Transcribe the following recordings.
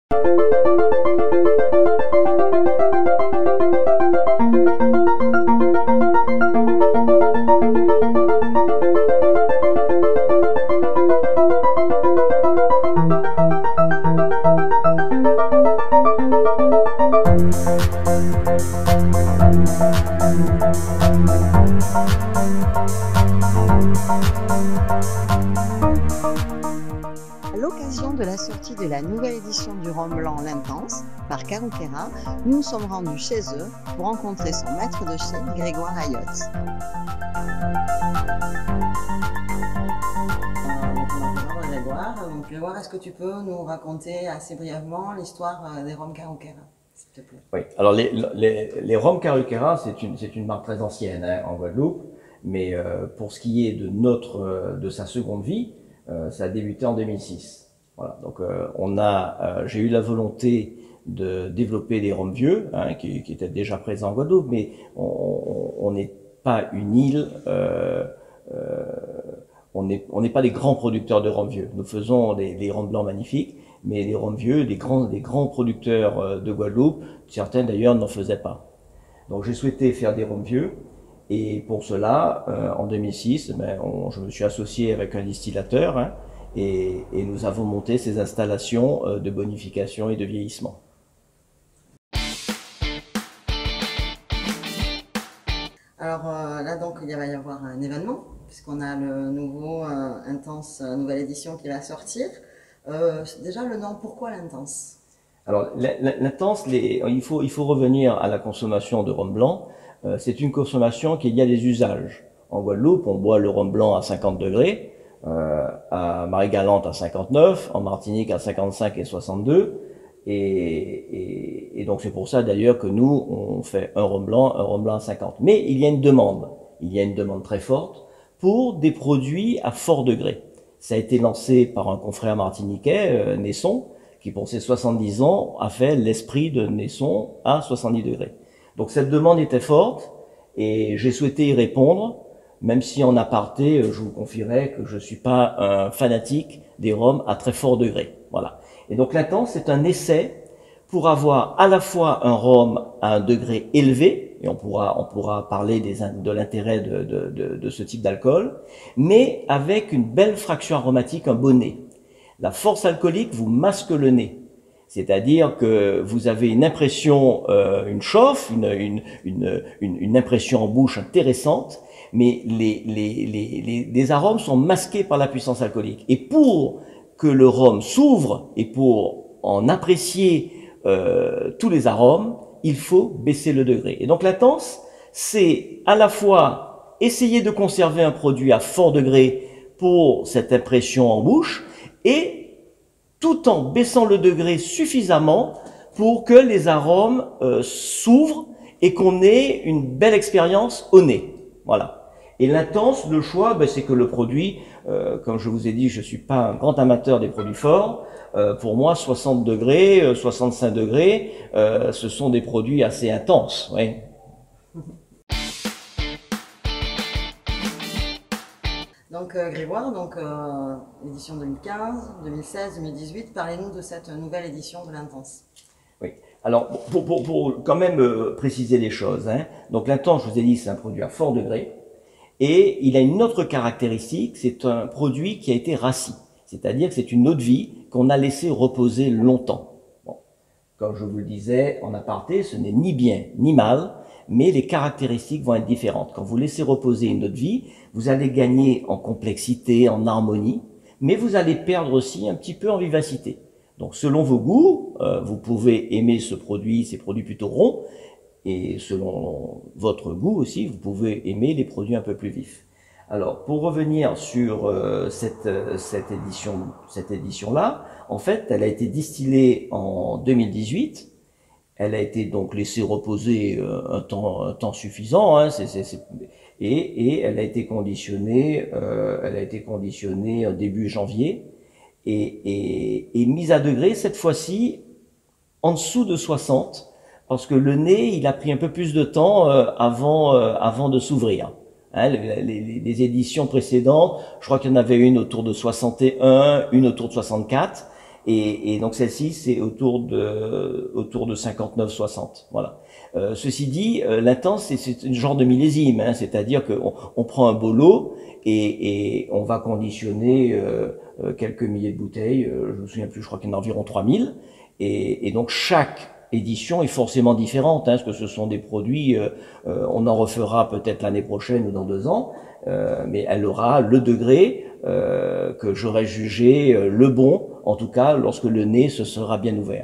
À l'occasion de la sortie de la nouvelle édition du rhum blanc L'Intense par Carouquera, nous nous sommes rendus chez eux pour rencontrer son maître de chai, Grégoire Ayotte. Grégoire, est-ce que tu peux nous raconter assez brièvement l'histoire des rhums Carouquera, s'il te plaît? Oui, alors les rhums Carouquera, c'est une marque très ancienne en Guadeloupe, mais pour ce qui est de sa seconde vie, ça a débuté en 2006. Voilà, donc j'ai eu la volonté de développer des rhums vieux, qui étaient déjà présents en Guadeloupe, mais on n'est pas une île, on n'est pas des grands producteurs de rhum vieux. Nous faisons des rhums blancs magnifiques, mais les rhums vieux, des grands producteurs de Guadeloupe, certains d'ailleurs n'en faisaient pas. Donc j'ai souhaité faire des rhums vieux. Et pour cela, en 2006, je me suis associé avec un distillateur et nous avons monté ces installations de bonification et de vieillissement. Alors là, donc, il va y avoir un événement, puisqu'on a le nouveau Intense, nouvelle édition qui va sortir. Déjà, le nom, pourquoi l'Intense? Alors, l'Intense, il faut revenir à la consommation de rhum blanc. C'est une consommation qui y a des usages. En Guadeloupe, on boit le rhum blanc à 50 degrés, à Marie-Galante à 59, en Martinique à 55 et 62. Et donc c'est pour ça d'ailleurs que nous, on fait un rhum blanc à 50. Mais il y a une demande très forte pour des produits à fort degré. Ça a été lancé par un confrère martiniquais, Nesson, qui pour ses 70 ans a fait l'esprit de Nesson à 70 degrés. Donc cette demande était forte et j'ai souhaité y répondre, même si en aparté, je vous confierai que je suis pas un fanatique des rhums à très fort degré. Voilà. Et donc l'Intense, c'est un essai pour avoir à la fois un rhum à un degré élevé, et on pourra parler de l'intérêt de ce type d'alcool, mais avec une belle fraction aromatique, un beau nez. La force alcoolique vous masque le nez. C'est-à-dire que vous avez une impression, une chauffe, une impression en bouche intéressante, mais les arômes sont masqués par la puissance alcoolique. Et pour que le rhum s'ouvre et pour en apprécier tous les arômes, il faut baisser le degré. Et donc l'Intense, c'est à la fois essayer de conserver un produit à fort degré pour cette impression en bouche et tout en baissant le degré suffisamment pour que les arômes s'ouvrent et qu'on ait une belle expérience au nez. Voilà. Et l'Intense, le choix, c'est que le produit, comme je vous ai dit, je suis pas un grand amateur des produits forts. Pour moi, 60 degrés, 65 degrés, ce sont des produits assez intenses. Oui. Donc Grégoire, édition 2015, 2016, 2018, parlez-nous de cette nouvelle édition de l'Intense. Oui, alors pour quand même préciser les choses, donc l'Intense, je vous ai dit, c'est un produit à fort degré, et il a une autre caractéristique, c'est un produit qui a été rassis, c'est-à-dire que c'est une eau de vie qu'on a laissé reposer longtemps. Bon, comme je vous le disais en aparté, ce n'est ni bien ni mal, mais les caractéristiques vont être différentes. Quand vous laissez reposer une eau de vie, vous allez gagner en complexité, en harmonie, mais vous allez perdre aussi un petit peu en vivacité. Donc selon vos goûts, vous pouvez aimer ces produits plutôt ronds, et selon votre goût aussi, vous pouvez aimer les produits un peu plus vifs. Alors pour revenir sur cette édition-là, en fait, elle a été distillée en 2018. Elle a été donc laissée reposer un temps suffisant, et elle a été conditionnée, début janvier et mise à degré cette fois-ci en dessous de 60, parce que le nez il a pris un peu plus de temps avant de s'ouvrir. Les éditions précédentes, je crois qu'il y en avait une autour de 61, une autour de 64. Et donc celle-ci, c'est autour de 59-60. Voilà. Ceci dit, l'intense, c'est un genre de millésime, hein, c'est-à-dire qu'on prend un beau lot et on va conditionner quelques milliers de bouteilles. Je me souviens plus, je crois qu'il y en a environ 3000. Et donc chaque édition est forcément différente, hein, parce que ce sont des produits, on en refera peut-être l'année prochaine ou dans 2 ans, mais elle aura le degré que j'aurais jugé le bon, en tout cas lorsque le nez se sera bien ouvert.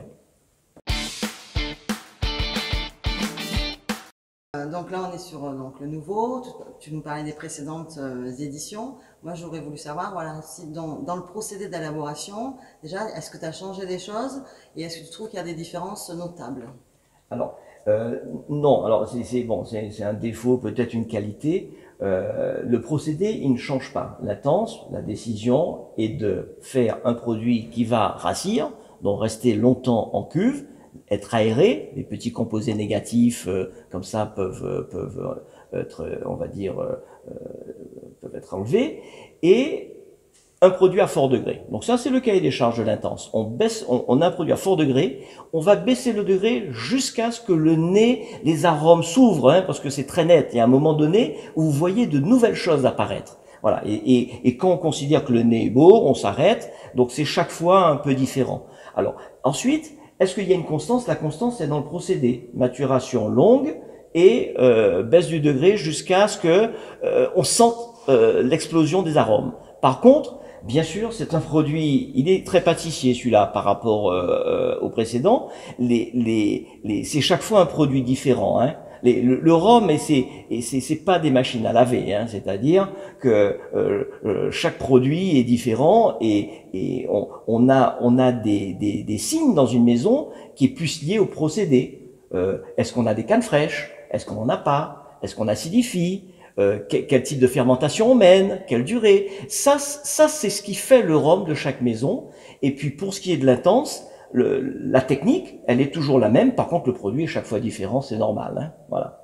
Donc là, on est sur donc, le nouveau. Tu nous parlais des précédentes éditions. Moi, j'aurais voulu savoir, voilà, si dans le procédé d'élaboration, déjà, est-ce que tu as changé des choses et est-ce que tu trouves qu'il y a des différences notables? Alors, non, alors c'est un défaut, peut-être une qualité. Le procédé, il ne change pas. La décision est de faire un produit qui va rassir, donc rester longtemps en cuve, être aéré. Les petits composés négatifs, comme ça, peuvent être, on va dire, peuvent être enlevés, et un produit à fort degré. Donc ça, c'est le cahier des charges de l'intense. On a un produit à fort degré, on va baisser le degré jusqu'à ce que le nez, les arômes s'ouvrent, hein, parce que c'est très net. Il y a un moment donné où vous voyez de nouvelles choses apparaître. Voilà. Et quand on considère que le nez est beau, on s'arrête. Donc c'est chaque fois un peu différent. Alors ensuite, est-ce qu'il y a une constance? La constance, c'est dans le procédé. Maturation longue et baisse du degré jusqu'à ce que on sente l'explosion des arômes. Par contre, bien sûr, c'est un produit, il est très pâtissier celui-là par rapport au précédent. C'est chaque fois un produit différent, hein. Le rhum, c'est pas des machines à laver, hein, c'est-à-dire que chaque produit est différent et on a des signes dans une maison qui est plus lié au procédé. Est-ce qu'on a des cannes fraîches? Est-ce qu'on n'en a pas? Est-ce qu'on acidifie? Quel type de fermentation on mène, quelle durée. Ça c'est ce qui fait le rhum de chaque maison. Et puis pour ce qui est de l'intense, la technique, elle est toujours la même. Par contre, le produit est chaque fois différent, c'est normal, hein. Voilà.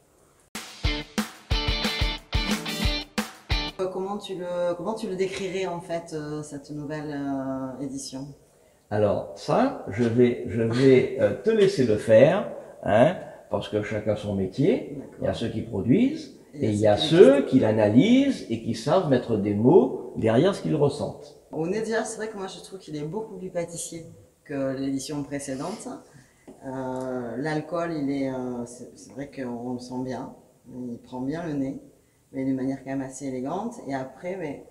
Comment tu le décrirais en fait cette nouvelle édition? Alors ça, je vais te laisser le faire, hein, parce que chacun son métier. Il y a ceux qui produisent. Et il y a ceux qui l'analysent et qui savent mettre des mots derrière ce qu'ils ressentent. Au nez déjà, c'est vrai que moi je trouve qu'il est beaucoup plus pâtissier que l'édition précédente. L'alcool, c'est vrai qu'on le sent bien, il prend bien le nez, mais d'une manière quand même assez élégante. Et après, mais...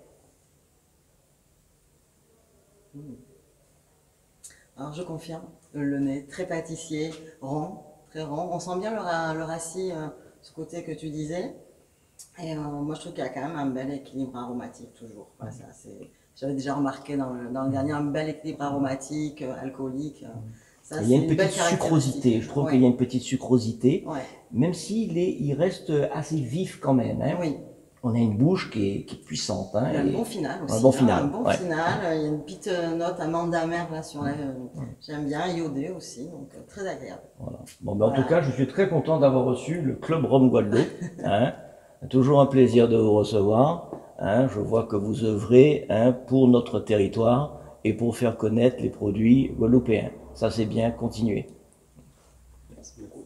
Alors je confirme, le nez très pâtissier, rond, très rond. On sent bien le rassis, ce côté que tu disais. Et moi, je trouve qu'il y a quand même un bel équilibre aromatique, toujours. Voilà, j'avais déjà remarqué dans le dernier un bel équilibre aromatique, alcoolique. Ça, il y a une petite sucrosité. Je trouve qu'il y a une petite sucrosité, même il reste assez vif quand même, hein. Oui. On a une bouche qui est puissante, hein. Il y a un bon final aussi. Un bon final. Un bon final. Il y a une petite note amande amère là sur j'aime bien, iodé aussi, donc très agréable. Voilà. Bon, ben, en tout cas, je suis très content d'avoir reçu le Club Rhum Guadeloupe, hein. Toujours un plaisir de vous recevoir, hein. Je vois que vous œuvrez, hein, pour notre territoire et pour faire connaître les produits guadeloupéens. Ça, c'est bien, continuez. Merci beaucoup.